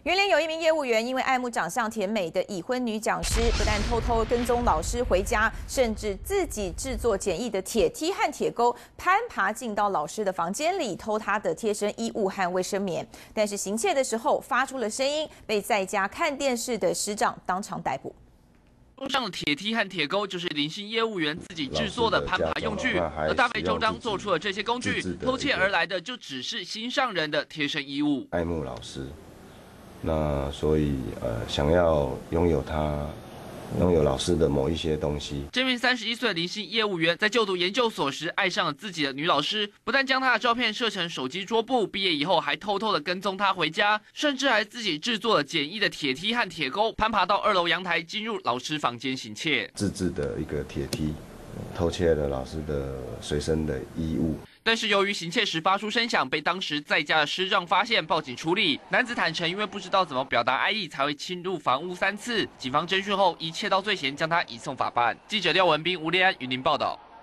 云林有一名业务员因为爱慕长相甜美的已婚女讲师，不但偷偷跟踪老师回家，甚至自己制作简易的铁梯和铁钩，攀爬进到老师的房间里偷她的贴身衣物和卫生棉。但是行窃的时候发出了声音，被在家看电视的师长当场逮捕。 路上的铁梯和铁钩就是林姓业务员自己制作的攀爬用具，而大费周章做出了这些工具，偷窃而来的就只是心上人的贴身衣物。 爱慕老师，那所以想要拥有老师的某一些东西。 这名31岁的林姓业务员在就读研究所时爱上了自己的女老师，不但将她的照片设成手机桌布，毕业以后还偷偷的跟踪她回家，甚至还自己制作了简易的铁梯和铁钩，攀爬到2楼阳台进入老师房间行窃。 自制的一个铁梯，偷窃了老师的随身的衣物。 但是由于行窃时发出声响，被当时在家的师长发现，报警处理。男子坦诚，因为不知道怎么表达爱意，才会侵入房屋3次。警方侦讯后，一切到罪嫌，将他移送法办。记者廖文斌、吴立安云林报道。